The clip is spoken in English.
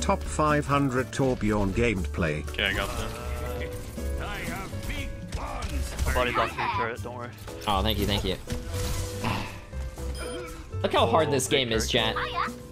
Top 500 Torbjorn gameplay. Okay, I got them. My body block for your turret, don't worry. Oh, thank you, thank you. Look how hard this game is, chat.